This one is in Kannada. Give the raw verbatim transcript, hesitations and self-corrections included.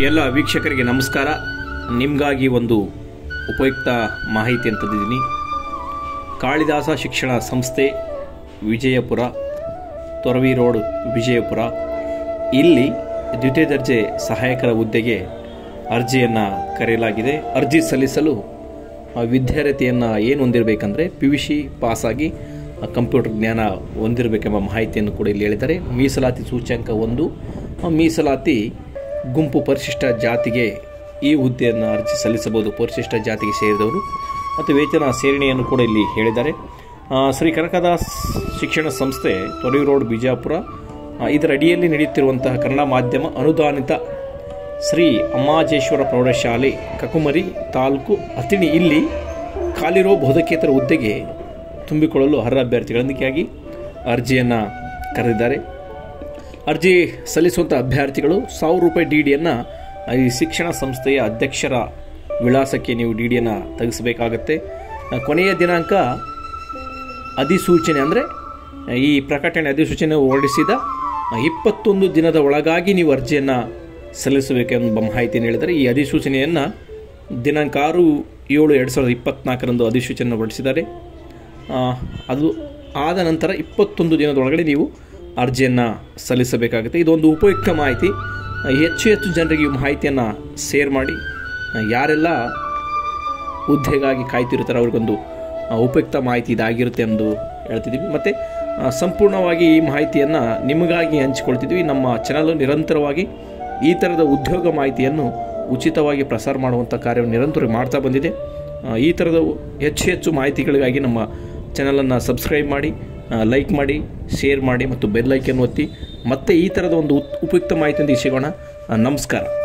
ಎಲ್ಲ ವೀಕ್ಷಕರಿಗೆ ನಮಸ್ಕಾರ. ನಿಮಗಾಗಿ ಒಂದು ಉಪಯುಕ್ತ ಮಾಹಿತಿ ಅಂತ ತಂದಿದ್ದೀನಿ. ಕಾಳಿದಾಸ ಶಿಕ್ಷಣ ಸಂಸ್ಥೆ ವಿಜಯಪುರ, ತೊರವಿ ರೋಡ್ ವಿಜಯಪುರ, ಇಲ್ಲಿ ದ್ವಿತೀಯ ದರ್ಜೆ ಸಹಾಯಕರ ಹುದ್ದೆಗೆ ಅರ್ಜಿಯನ್ನು ಕರೆಯಲಾಗಿದೆ. ಅರ್ಜಿ ಸಲ್ಲಿಸಲು ವಿದ್ಯಾರ್ಥಿಯನ್ನು ಏನು ಹೊಂದಿರಬೇಕಂದ್ರೆ ಪಿ ಯು ಸಿ ಪಾಸಾಗಿ ಕಂಪ್ಯೂಟರ್ ಜ್ಞಾನ ಹೊಂದಿರಬೇಕೆಂಬ ಮಾಹಿತಿಯನ್ನು ಕೂಡ ಇಲ್ಲಿ ಹೇಳಿದ್ದಾರೆ. ಮೀಸಲಾತಿ ಸೂಚ್ಯಂಕ ಒಂದು, ಮೀಸಲಾತಿ ಗುಂಪು ಪರಿಶಿಷ್ಟ ಜಾತಿಗೆ ಈ ಹುದ್ದೆಯನ್ನು ಅರ್ಜಿ ಸಲ್ಲಿಸಬಹುದು, ಪರಿಶಿಷ್ಟ ಜಾತಿಗೆ ಸೇರಿದವರು. ಮತ್ತು ವೇತನ ಸೇರಣೆಯನ್ನು ಕೂಡ ಇಲ್ಲಿ ಹೇಳಿದ್ದಾರೆ. ಶ್ರೀ ಕನಕದಾಸ್ ಶಿಕ್ಷಣ ಸಂಸ್ಥೆ ತೊರವಿ ರೋಡ್ ಬಿಜಾಪುರ, ಇದರ ಅಡಿಯಲ್ಲಿ ನಡೆಯುತ್ತಿರುವಂತಹ ಕನ್ನಡ ಮಾಧ್ಯಮ ಅನುದಾನಿತ ಶ್ರೀ ಅಮ್ಮಾಜೇಶ್ವರ ಪ್ರೌಢಶಾಲೆ ಕಕುಮರಿ ತಾಲೂಕು ಅಥಣಿ, ಇಲ್ಲಿ ಖಾಲಿರೋ ಬೋಧಕೇತರ ಹುದ್ದೆಗೆ ತುಂಬಿಕೊಳ್ಳಲು ಅರ್ಹ ಅಭ್ಯರ್ಥಿಗಳೊಂದಿಗೆ ಅರ್ಜಿಯನ್ನು ಕರೆದಿದ್ದಾರೆ. ಅರ್ಜಿ ಸಲ್ಲಿಸುವಂಥ ಅಭ್ಯರ್ಥಿಗಳು ಸಾವಿರ ರೂಪಾಯಿ ಡಿ ಡಿಯನ್ನು ಈ ಶಿಕ್ಷಣ ಸಂಸ್ಥೆಯ ಅಧ್ಯಕ್ಷರ ವಿಳಾಸಕ್ಕೆ ನೀವು ಡಿ ಡಿಯನ್ನು ತೆಗೆಸಬೇಕಾಗತ್ತೆ. ಕೊನೆಯ ದಿನಾಂಕ ಅಧಿಸೂಚನೆ ಅಂದರೆ ಈ ಪ್ರಕಟಣೆ ಅಧಿಸೂಚನೆ ಹೊರಡಿಸಿದ ಇಪ್ಪತ್ತೊಂದು ದಿನದ ಒಳಗಾಗಿ ನೀವು ಅರ್ಜಿಯನ್ನು ಸಲ್ಲಿಸಬೇಕೆಂಬ ಮಾಹಿತಿಯನ್ನು ಹೇಳಿದರೆ, ಈ ಅಧಿಸೂಚನೆಯನ್ನು ದಿನಾಂಕ ಆರು ಏಳು ಎರಡು ಸಾವಿರದ ಇಪ್ಪತ್ತ್ನಾಲ್ಕರಂದು ಅಧಿಸೂಚನೆ ಹೊರಡಿಸಿದ್ದಾರೆ. ಅದು ಆದ ನಂತರ ಇಪ್ಪತ್ತೊಂದು ದಿನದೊಳಗಡೆ ನೀವು ಅರ್ಜಿಯನ್ನು ಸಲ್ಲಿಸಬೇಕಾಗುತ್ತೆ. ಇದೊಂದು ಉಪಯುಕ್ತ ಮಾಹಿತಿ. ಹೆಚ್ಚು ಹೆಚ್ಚು ಜನರಿಗೆ ಈ ಮಾಹಿತಿಯನ್ನು ಶೇರ್ ಮಾಡಿ. ಯಾರೆಲ್ಲ ಹುದ್ದೆಗಾಗಿ ಕಾಯ್ತಿರ್ತಾರೆ ಅವ್ರಿಗೊಂದು ಉಪಯುಕ್ತ ಮಾಹಿತಿ ಇದಾಗಿರುತ್ತೆ ಎಂದು ಹೇಳ್ತಿದ್ದೀವಿ. ಮತ್ತು ಸಂಪೂರ್ಣವಾಗಿ ಈ ಮಾಹಿತಿಯನ್ನು ನಿಮಗಾಗಿ ಹಂಚಿಕೊಳ್ತಿದ್ವಿ. ನಮ್ಮ ಚಾನಲ್ ನಿರಂತರವಾಗಿ ಈ ಥರದ ಉದ್ಯೋಗ ಮಾಹಿತಿಯನ್ನು ಉಚಿತವಾಗಿ ಪ್ರಸಾರ ಮಾಡುವಂಥ ಕಾರ್ಯವನ್ನು ನಿರಂತರ ಮಾಡ್ತಾ ಬಂದಿದೆ. ಈ ಥರದ ಹೆಚ್ಚು ಹೆಚ್ಚು ಮಾಹಿತಿಗಳಿಗಾಗಿ ನಮ್ಮ ಚಾನಲನ್ನು ಸಬ್ಸ್ಕ್ರೈಬ್ ಮಾಡಿ, ಲೈಕ್ ಮಾಡಿ, ಶೇರ್ ಮಾಡಿ ಮತ್ತು ಬೆಲ್ ಐಕನ್ ಒತ್ತಿ. ಮತ್ತೆ ಈ ಥರದ ಒಂದು ಉಪಯುಕ್ತ ಮಾಹಿತಿಯೊಂದಿಗೆ ಸಿಗೋಣ. ನಮಸ್ಕಾರ.